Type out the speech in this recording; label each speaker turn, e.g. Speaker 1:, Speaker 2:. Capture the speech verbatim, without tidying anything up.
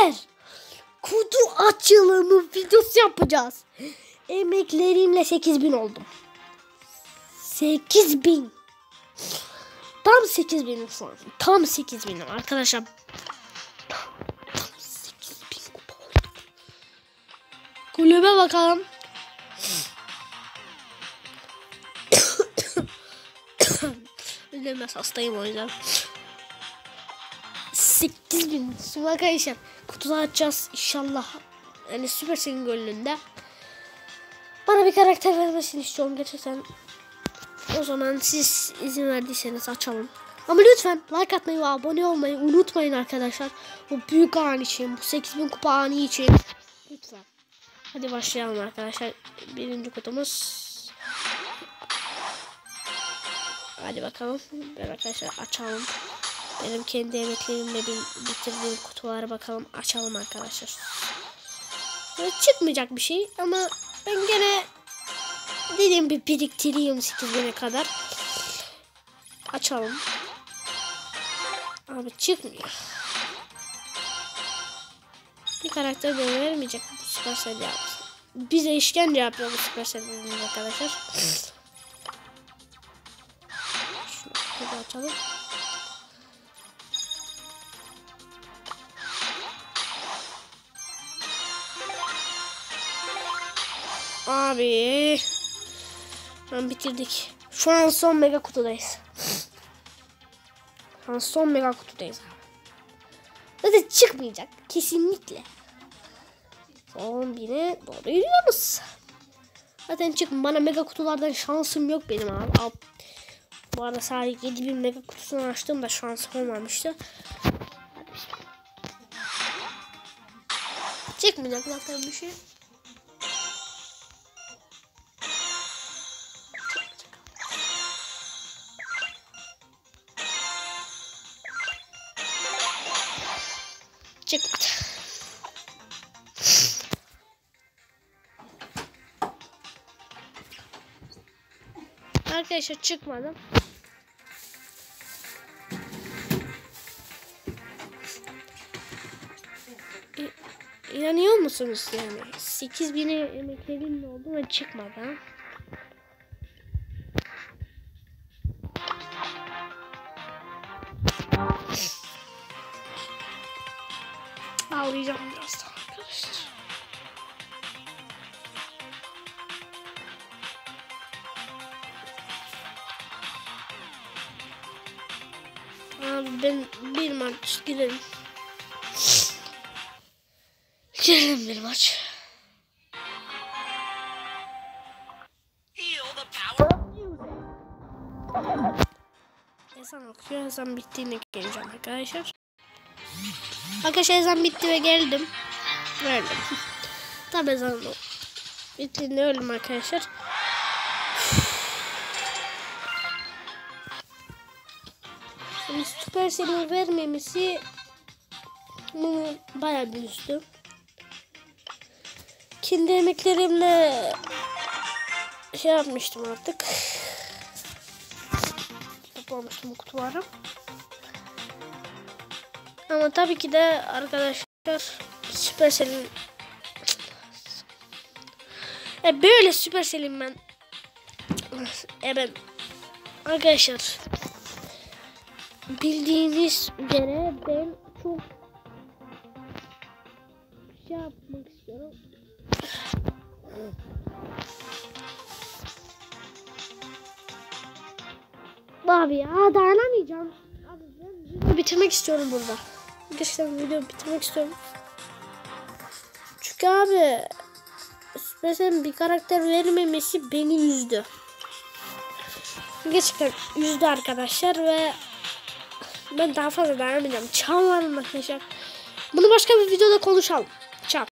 Speaker 1: Arkadaşlar kutu açılımı videosu yapacağız. Emeklerimle sekiz bin oldum. sekiz bin. Tam sekiz binim şu an. Tam sekiz binim arkadaşlar. Tam sekiz bin kupa oldum. Kulübe bakalım. Üzülmez, hastayım o yüzden. sekiz bin. Şimdi arkadaşlar kutuları açacağız inşallah. Yani Supercell'in gönlünde. Bana bir karakter vermesini istiyorum gerçekten. O zaman siz izin verdiyseniz açalım. Ama lütfen like atmayı ve abone olmayı unutmayın arkadaşlar. Bu büyük an için, bu sekiz bin kupa anı için. Lütfen. Hadi başlayalım arkadaşlar. Birinci kutumuz. Hadi bakalım. Ben arkadaşlar açalım. Benim kendi emeklerimle bitirdiğim kutulara bakalım. Açalım arkadaşlar. Böyle çıkmayacak bir şey ama ben gene dediğim bir biriktireyim sekiz bine kadar. Açalım. Abi çıkmıyor. Bir karakter böyle vermeyecek bu Supercell ya. Bize işkence yapıyor bu Supercell arkadaşlar. Şunu açalım. Abi. Tamam, bitirdik. Şu an son mega kutudayız. Şu an son mega kutudayız abi. Zaten çıkmayacak. Kesinlikle. on bine doğru yürüyoruz. Zaten çıkma. Bana mega kutulardan şansım yok benim abi. Al. Bu arada sadece yedi bin mega kutusunu açtığımda şansım olmamıştı. Çıkmayacak zaten bir şey. Çıkmadı. Arkadaşlar çıkmadı. İnanıyor musunuz yani? sekiz bine emeklerimle oldu ve çıkmadı. Ağlayacağım birazdan arkadaşlar. Abi ben bir maç girelim. Girelim bir maç. Ezan okuyor. Ezan bittiğinde geleceğim arkadaşlar. Arkadaşlar ezan bitti ve geldim. Öldüm. Tabi ezan bittiğinde öldüm arkadaşlar. Şimdi Supercell'in vermemesi bunu bayağı bir üzdü. Kendi emeklerimle şey yapmıştım artık. Toplamıştım bu kutuları. Ama tabii ki de arkadaşlar Supercell'in e böyle Supercell'in ben e ben arkadaşlar bildiğiniz üzere ben çok şey yapmak istiyorum. Abi ya dayanamayacağım. Abi ben videoyu bitirmek istiyorum burada. Gerçekten videoyu bitirmek istiyorum. Çünkü abi Supercell'in bir karakter vermemesi beni üzdü. Gerçekten üzdü arkadaşlar ve ben daha fazla dayanamayacağım. Çağlarım arkadaşlar. Bunu başka bir videoda konuşalım. Çağ.